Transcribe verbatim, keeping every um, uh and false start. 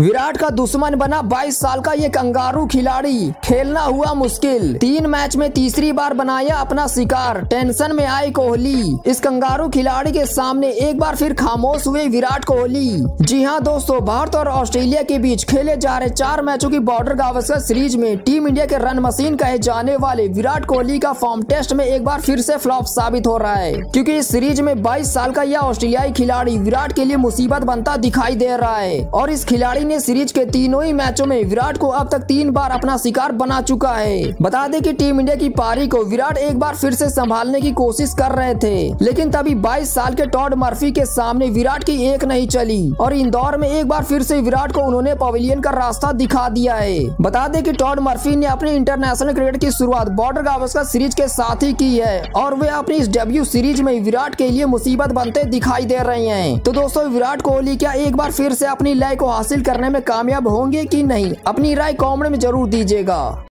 विराट का दुश्मन बना बाईस साल का ये कंगारू खिलाड़ी, खेलना हुआ मुश्किल। तीन मैच में तीसरी बार बनाया अपना शिकार, टेंशन में आए कोहली। इस कंगारू खिलाड़ी के सामने एक बार फिर खामोश हुए विराट कोहली। जी हां दोस्तों, भारत और ऑस्ट्रेलिया के बीच खेले जा रहे चार मैचों की बॉर्डर गावस्कर सीरीज में टीम इंडिया के रन मशीन कहे जाने वाले विराट कोहली का फॉर्म टेस्ट में एक बार फिर से फ्लॉप साबित हो रहा है, क्योंकि इस सीरीज में बाईस साल का यह ऑस्ट्रेलियाई खिलाड़ी विराट के लिए मुसीबत बनता दिखाई दे रहा है। और इस खिलाड़ी ने सीरीज के तीनों ही मैचों में विराट को अब तक तीन बार अपना शिकार बना चुका है। बता दें कि टीम इंडिया की पारी को विराट एक बार फिर से संभालने की कोशिश कर रहे थे, लेकिन तभी बाईस साल के टॉड मर्फी के सामने विराट की एक नहीं चली और इंदौर में एक बार फिर से विराट को उन्होंने पवेलियन का रास्ता दिखा दिया है। बता दें कि टॉड मर्फी ने अपनी इंटरनेशनल क्रिकेट की शुरुआत बॉर्डर गावस्कर सीरीज के साथ ही की है और वे अपनी इस डेब्यू सीरीज में विराट के लिए मुसीबत बनते दिखाई दे रहे हैं। तो दोस्तों, विराट कोहली क्या एक बार फिर से अपनी लय को हासिल करने में कामयाब होंगे कि नहीं? अपनी राय कमेंट में जरूर दीजिएगा।